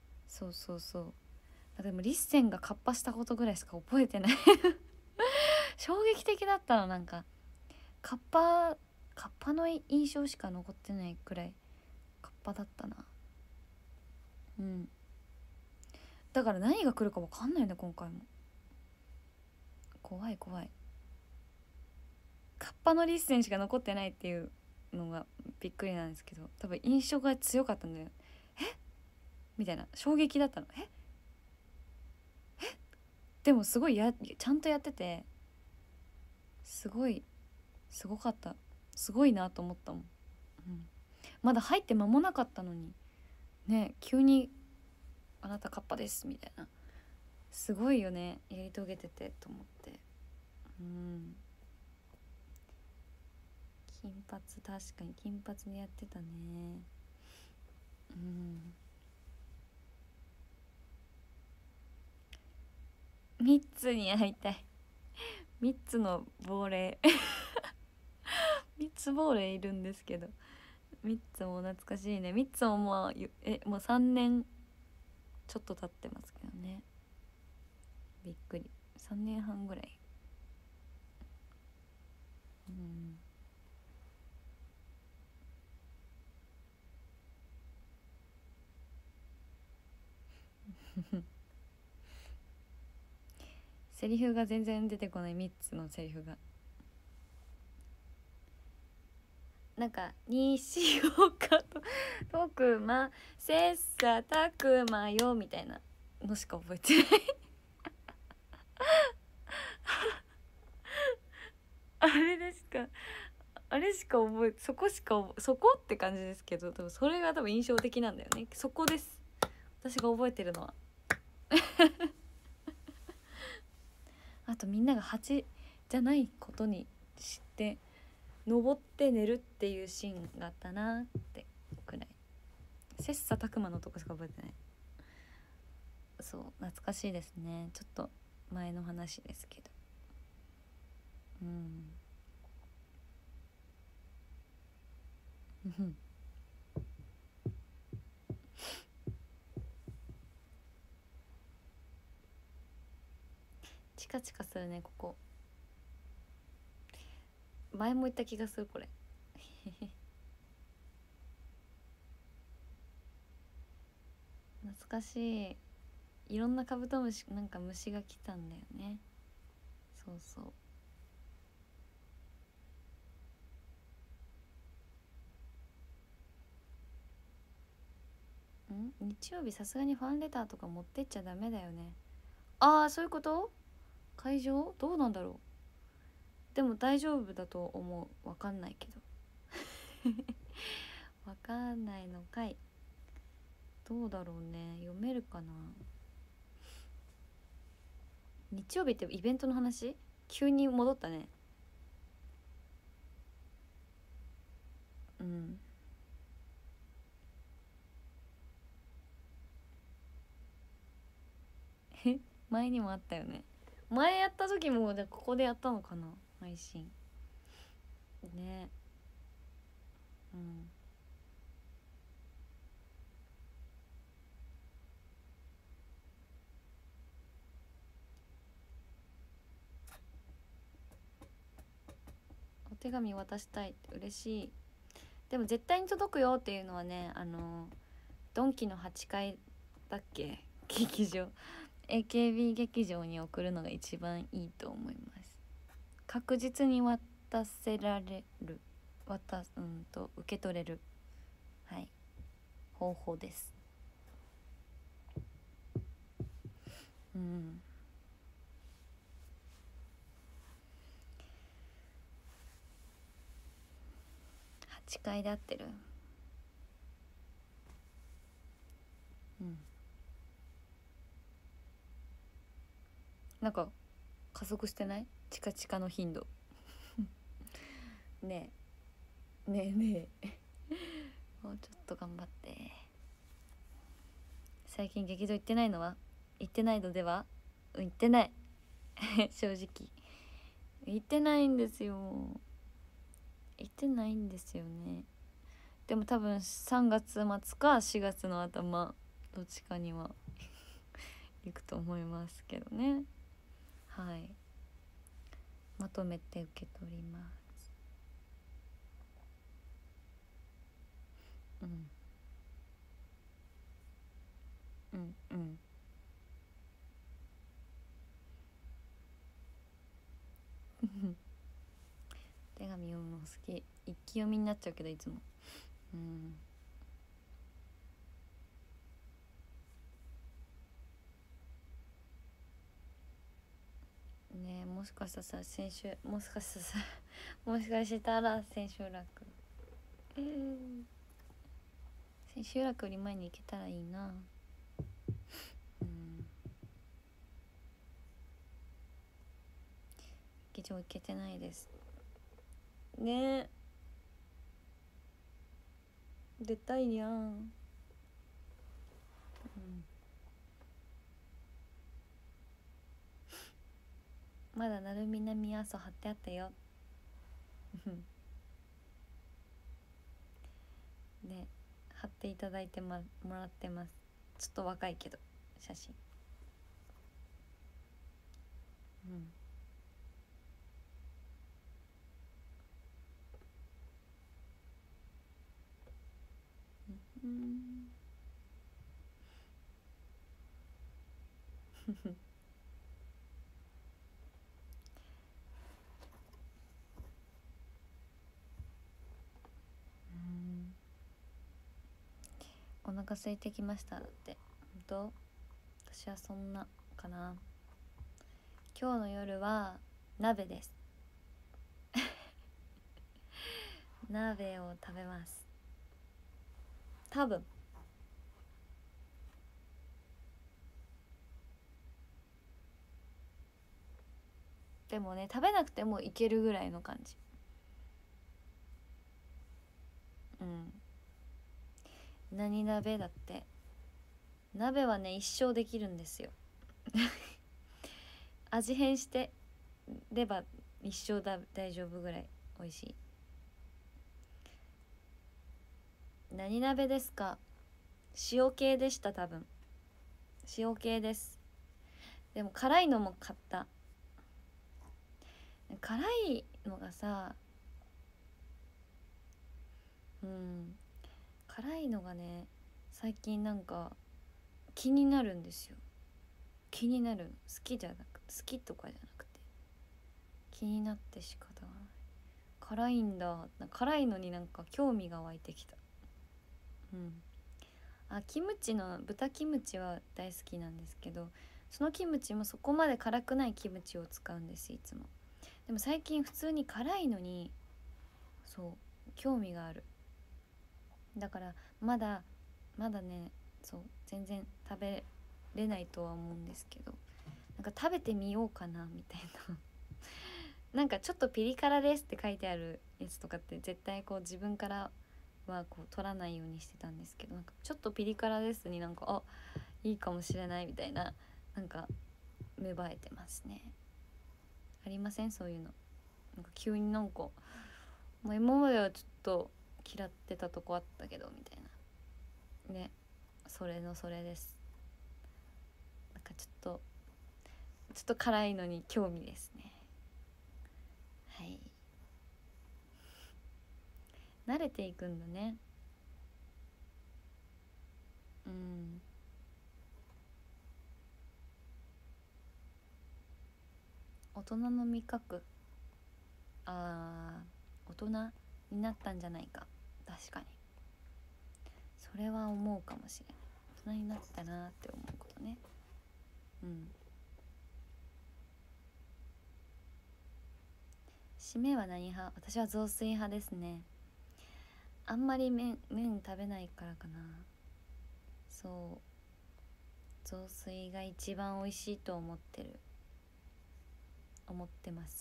でもリッセンがカッパしたことぐらいしか覚えてない衝撃的だったの。なんかカッパの印象しか残ってないくらいカッパだったな。うん、だから何が来るか分かんないよね、今回も。怖い。カッパのリッセンしか残ってないっていうのがびっくりなんですけど、多分印象が強かったんだよ。みたいな衝撃だったの。でもすごいちゃんとやってて、すごかった。すごいなと思ったもん。うん、まだ入って間もなかったのにね、急に「あなたカッパです」みたいな。すごいよね、やり遂げててと思って。うん、金髪、確かに金髪でやってたね。うん、3つに会いたい。3つの亡霊3つ亡霊いるんですけど、 ミッツも懐かしいね。ミッツももうもう3年ちょっと経ってますけどね。びっくり。3年半ぐらい。セリフが全然出てこない。3つのセリフがなんか西岡と徳馬切磋琢磨よみたいなのしか覚えてないあれですか。あれしか覚えそこしかそこって感じですけど、多分それが多分印象的なんだよね。そこです、私が覚えてるのはあとみんなが蜂じゃないことに知って登って寝るっていうシーンがあったなってくらい。切磋琢磨のとこしか覚えてない。そう懐かしいですね。ちょっと前の話ですけど、チカチカするねここ。前も言った気がするこれ懐かしい。いろんなカブトムシなんか虫が来たんだよね。そうそう。日曜日さすがにファンレターとか持ってっちゃダメだよね。ああそういうこと。会場どうなんだろう。でも大丈夫だと思う。わかんないけどわかんないのかい。どうだろうね。読めるかな。日曜日ってイベントの話急に戻ったね。前にもあったよね。前やった時もここでやったのかな配信ね。お手紙渡したいって嬉しい。でも絶対に届くよっていうのはね、ドンキの8階だっけ劇場 AKB 劇場に送るのが一番いいと思います。確実に渡せられる受け取れる、はい、方法です。8階で合ってる。なんか加速してない？チカチカの頻度ねえねえねえもうちょっと頑張って。最近劇場行ってないのは行ってないのでは。行ってない正直行ってないんですよ。行ってないんですよね。でも多分3月末か4月の頭どっちかには行くと思いますけどね。はい、まとめて受け取ります。手紙読むの好き。一気読みになっちゃうけどいつも。ねえ、もしかしたらさ先週もしかしたら千秋楽千秋楽より前に行けたらいいな。劇場行けてないですね。出たいやん。まだ鳴海南阿蘇貼ってあったよね貼っていただいてもらってます。ちょっと若いけど写真。お腹空いてきましただって。本当？私はそんなかな。今日の夜は鍋です鍋を食べます多分。でもね食べなくてもいけるぐらいの感じ。何鍋だって。鍋はね一生できるんですよ味変してれば一生大丈夫ぐらい美味しい。何鍋ですか？塩系でした多分。塩系です。でも辛いのも買った。辛いのがさ、辛いのがね最近なんか気になるんですよ。気になるの。好きとかじゃなくて気になって仕方がない。辛いんだ。辛いのになんか興味が湧いてきた。キムチの豚キムチは大好きなんですけど、そのキムチもそこまで辛くないキムチを使うんですいつも。でも最近普通に辛いのにそう興味がある。だからまだね、そう全然食べれないとは思うんですけど、なんか食べてみようかなみたいななんかちょっとピリ辛ですって書いてあるやつとかって絶対こう自分からはこう取らないようにしてたんですけど、なんかちょっとピリ辛ですになんかいいかもしれないみたいな、なんか芽生えてますね。ありませんそういうの？なんか急になんかもう今まではちょっと嫌ってたとこあったけどみたいなね。それです。なんかちょっと辛いのに興味ですね。はい、慣れていくんだね。大人の味覚、大人になったんじゃないか。確かにそれは思うかもしれない。大人になったなって思うことね。締めは何派？私は雑炊派ですね。あんまり麺食べないからかな。そう雑炊が一番美味しいと思ってます。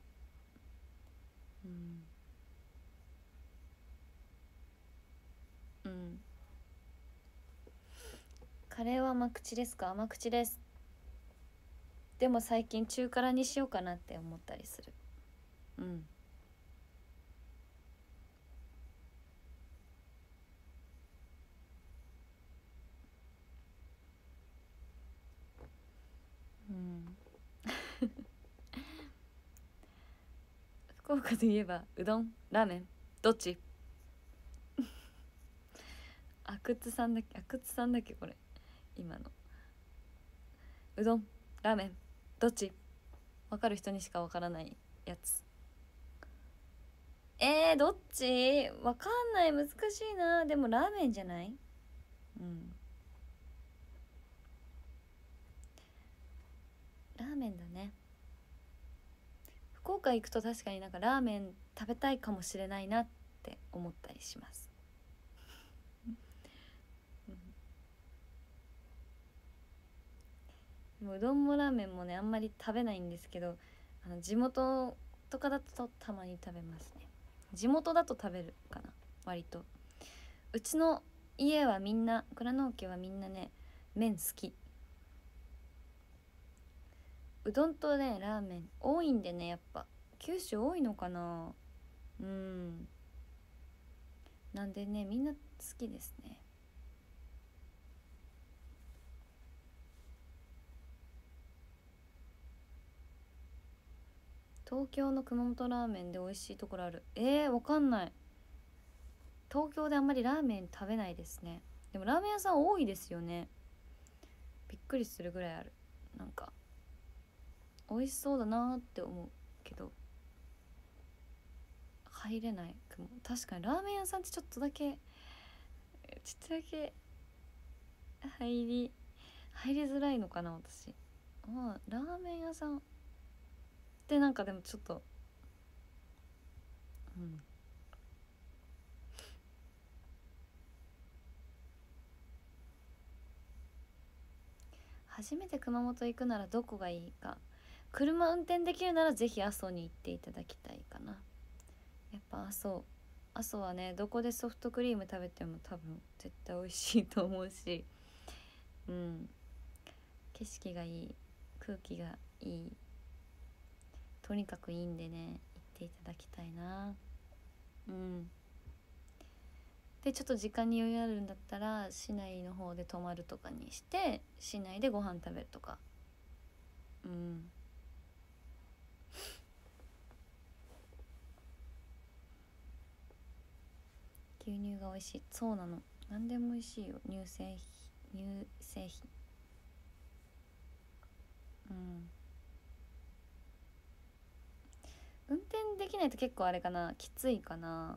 カレーは甘口ですか？甘口です。でも最近中辛にしようかなって思ったりする。福岡といえばうどんラーメンどっち？阿久津さんだっけこれ今の。うどんラーメンどっち？分かる人にしか分からないやつ。どっち？分かんない。難しいな。でもラーメンじゃない？ラーメンだね。福岡行くと確かになんかラーメン食べたいかもしれないなって思ったりしますうどんもラーメンもねあんまり食べないんですけど、地元とかだとたまに食べますね。地元だと食べるかな割と。うちの家はみんな、倉野家はみんなね麺好き。うどんとねラーメン多いんでね、やっぱ九州多いのかな。 なんでねみんな好きですね。東京の熊本ラーメンで美味しいところある？わかんない。東京であんまりラーメン食べないですね。でもラーメン屋さん多いですよね。びっくりするぐらいある。なんか美味しそうだなって思うけど入れない。確かにラーメン屋さんってちょっとだけ入りづらいのかな私。まあラーメン屋さんってなんかでもちょっと初めて熊本行くならどこがいいか。車運転できるならぜひ阿蘇に行っていただきたいかな。やっぱ阿蘇はねどこでソフトクリーム食べても多分絶対美味しいと思うし、景色がいい、空気がいい、とにかくいいんでね行っていただきたいな。でちょっと時間に余裕あるんだったら市内の方で泊まるとかにして市内でご飯食べるとか。牛乳が美味しい。そうなの、何でも美味しいよ。乳製品運転できないと結構あれかな、きついかな。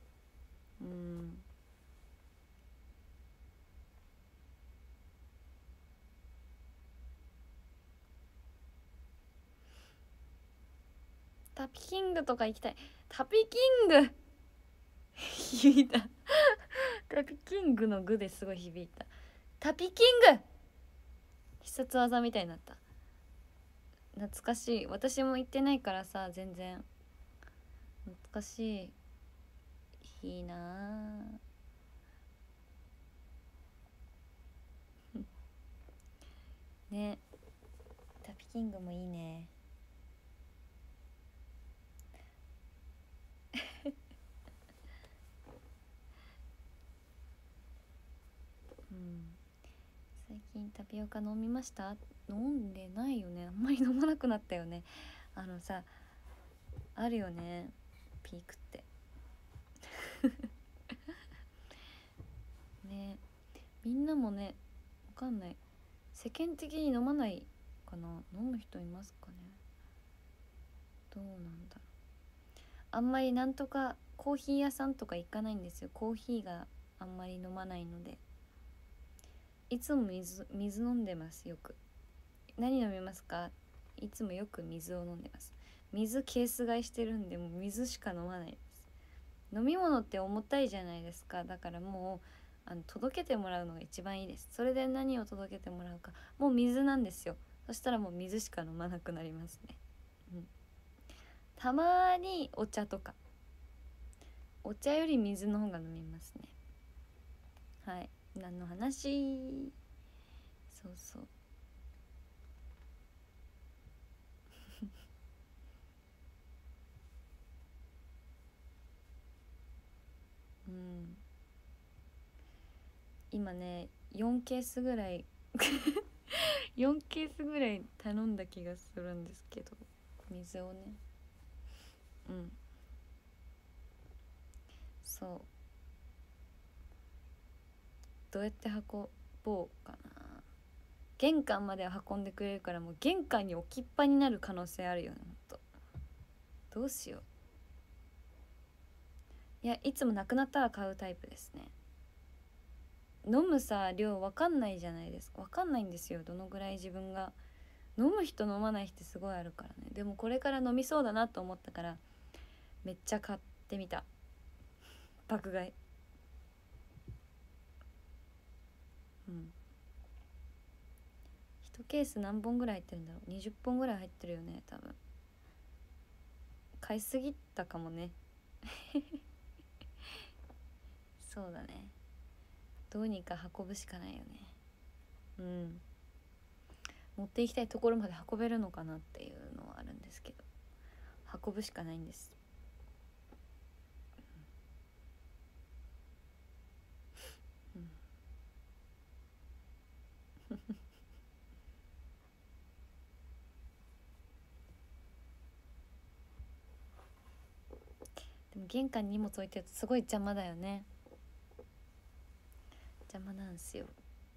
タピキングとか行きたい。タピキング響いたタピキングの具ですごい響いた。タピキング必殺技みたいになった。懐かしい。私も行ってないからさ全然懐かしい。いいなね。タピキングもいいね最近タピオカ飲みました？飲んでないよね。あんまり飲まなくなったよね。さあるよねピークってね。みんなもねわかんない、世間的に飲まないかな。飲む人いますかね。どうなんだろう。あんまりなんとかコーヒー屋さんとか行かないんですよ。コーヒーがあんまり飲まないので。いつも水飲んでます。よく何飲みますか？いつもよく水を飲んでます。水ケース買いしてるんでもう水しか飲まないです。飲み物って重たいじゃないですか。だからもう届けてもらうのが一番いいです。それで何を届けてもらうかもう水なんですよ。そしたらもう水しか飲まなくなりますね。たまにお茶とか、お茶より水の方が飲みますね。はい。何の話？そうそう今ね4ケースぐらい4ケースぐらい頼んだ気がするんですけど、水をね。そうどうやって運ぼうかな。玄関までは運んでくれるからもう玄関に置きっぱになる可能性あるよね。ほんとどうしよう。いやいつもなくなったら買うタイプですね。飲む量わかんないじゃないですか。わかんないんですよどのぐらい自分が飲む人飲まない人すごいあるからね。でもこれから飲みそうだなと思ったからめっちゃ買ってみた。爆買い。1ケース何本ぐらい入ってるんだろう。20本ぐらい入ってるよね多分。買いすぎたかもねそうだね。どうにか運ぶしかないよね。持っていきたいところまで運べるのかなっていうのはあるんですけど、運ぶしかないんです。 でも玄関に荷物置いてるとすごい邪魔だよね。邪魔なんすよ。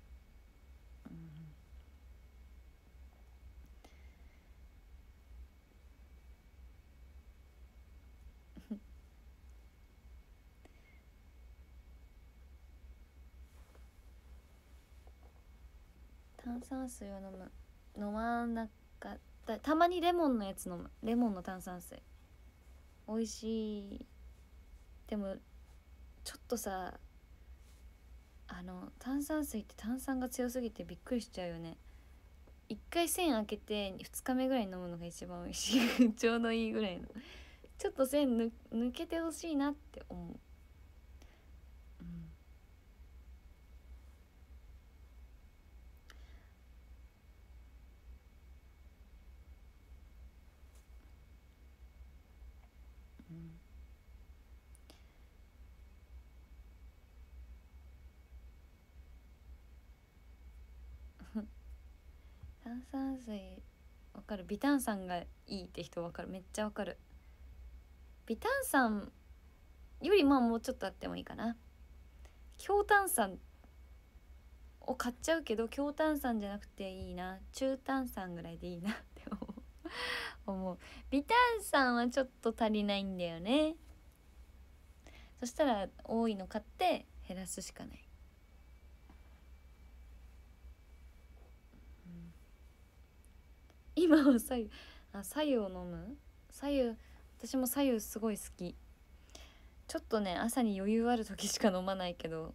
炭酸水を飲まなかった。たまにレモンのやつ飲む。レモンの炭酸水美味しい。でもちょっとさ、炭酸水って炭酸が強すぎてびっくりしちゃうよね。一回栓開けて2日目ぐらいに飲むのが一番美味しいちょうどいいぐらいの。ちょっと栓抜けてほしいなって思う。炭酸水わかる。微炭酸がいいって人わかる。めっちゃわかる。微炭酸よりもうちょっとあってもいいかな。強炭酸を買っちゃうけど、強炭酸じゃなくていいな、中炭酸ぐらいでいいなって思う。微炭酸はちょっと足りないんだよね。そしたら多いの買って減らすしかない。今は左右を飲む。私も左右すごい好き。ちょっとね、朝に余裕ある時しか飲まないけど、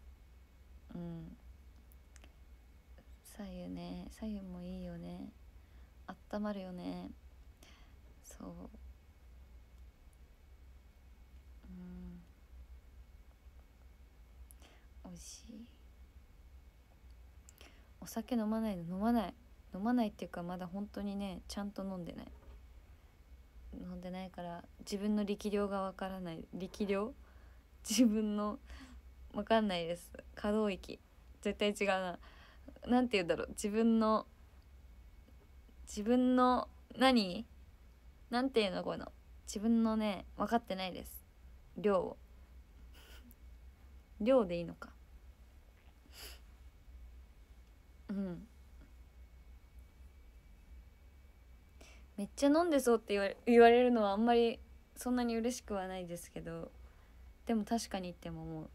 左右もいいよね。あったまるよね。そう、美味しい。お酒飲まないっていうか、まだ本当にね、ちゃんと飲んでないから自分の力量がわからない。自分のわかんないです。可動域絶対違うな。なんて言うんだろう、自分の何なんていうの、この自分のね、分かってないです。量でいいのか。めっちゃ飲んでそうって言われるのはあんまりそんなに嬉しくはないですけど、でも確かに言っても思う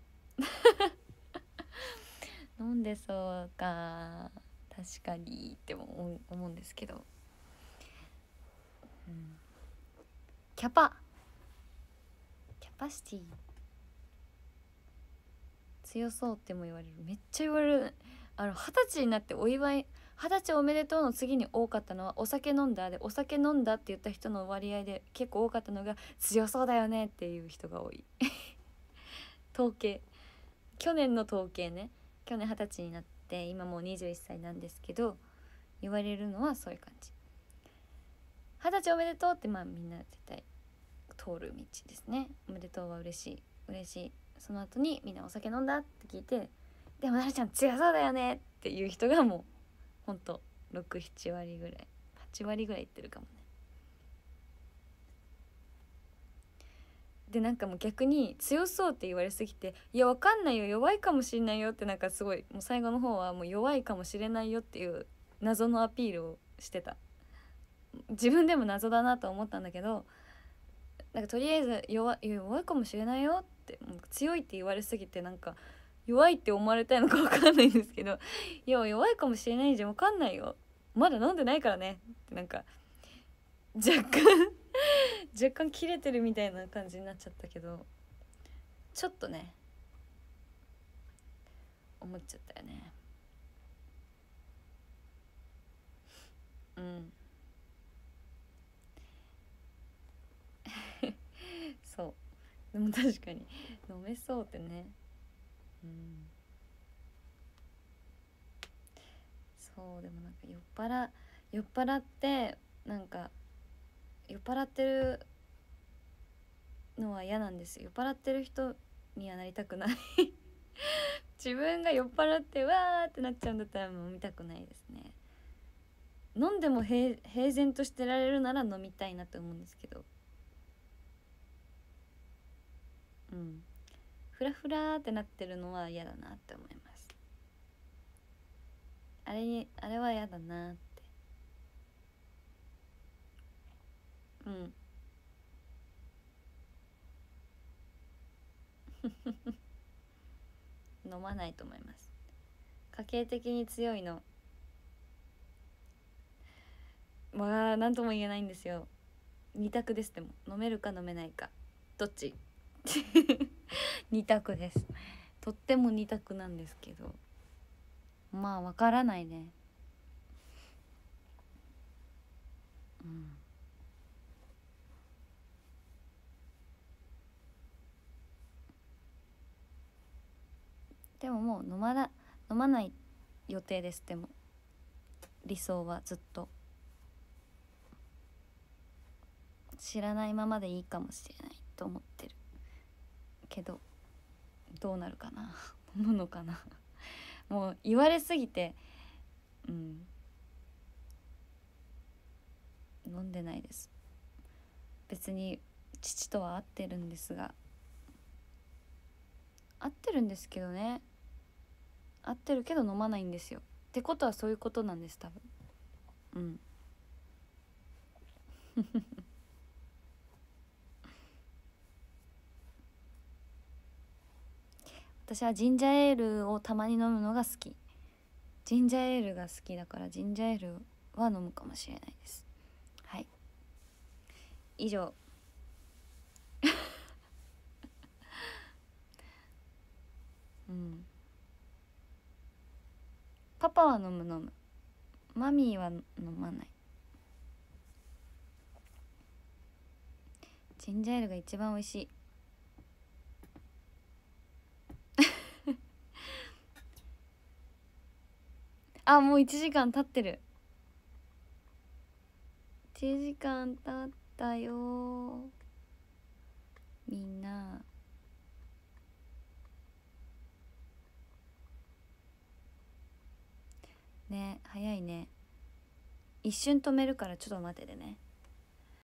飲んでそうか、確かにっても思うんですけど、キャパシティ強そうっても言われる。めっちゃ言われる。20歳になってお祝い、20歳おめでとうの次に多かったのはお酒飲んだって言った人の割合で結構多かったのが、強そうだよねっていう人が多い統計、去年の統計ね。去年20歳になって今もう21歳なんですけど、言われるのはそういう感じ。20歳おめでとうって、まあみんな絶対通る道ですね。おめでとうは嬉しい。その後にみんなお酒飲んだって聞いて、でもなるちゃん強そうだよねっていう人がもうほんと 6,7 割ぐらい、8割ぐらいいってるかもね。でなんかもう逆に強そうって言われすぎて、いやわかんないよ、弱いかもしれないよって、なんかすごいもう最後の方はもう弱いかもしれないよっていう謎のアピールをしてた。自分でも謎だなと思ったんだけど、なんかとりあえず弱いかもしれないよって、もう強いって言われすぎて、なんか弱いって思われたいのか分かんないんですけど、いや弱いかもしれないじゃん、分かんないよ、まだ飲んでないからねって、なんか若干切れてるみたいな感じになっちゃったけど、ちょっとね思っちゃったよね。そうでも確かに飲めそうってね。そうでもなんか酔っ払ってなんか酔っ払ってるのは嫌なんです。酔っ払ってる人にはなりたくない自分が酔っ払ってわーってなっちゃうんだったらもう見たくないですね。飲んでも平然としてられるなら飲みたいなと思うんですけど、 フラフラってなってるのは嫌だなって思います。あれは嫌だなって。飲まないと思います。家計的に強いのは何とも言えないんですよ。二択です。でも飲めるか飲めないかどっち二択です。とっても二択なんですけど、まあわからないね。でももう飲まない予定です。でも理想はずっと知らないままでいいかもしれないと思ってるけど、どうなるかな飲むのかなもう言われすぎて飲んでないです。別に父とは合ってるんですが、合ってるんですけどね、合ってるけど飲まないんですよ。ってことはそういうことなんです多分。私はジンジャーエールをたまに飲むのが好き。ジンジャーエールが好きだからジンジャーエールは飲むかもしれないです。はい、以上パパは飲む。マミーは飲まない。ジンジャーエールが一番美味しいあ、もう1時間経ってる。1時間経ったよ。みんなね、早いね。一瞬止めるからちょっと待っててね。